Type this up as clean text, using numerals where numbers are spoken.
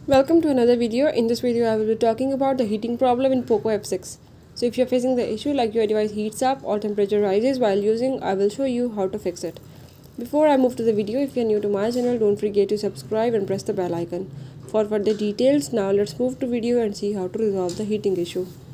Welcome to another video. In this video I will be talking about the heating problem in POCO F6. So if you are facing the issue like your device heats up or temperature rises while using, I will show you how to fix it. Before I move to the video, if you are new to my channel, don't forget to subscribe and press the bell icon. For further details, now let's move to video and see how to resolve the heating issue.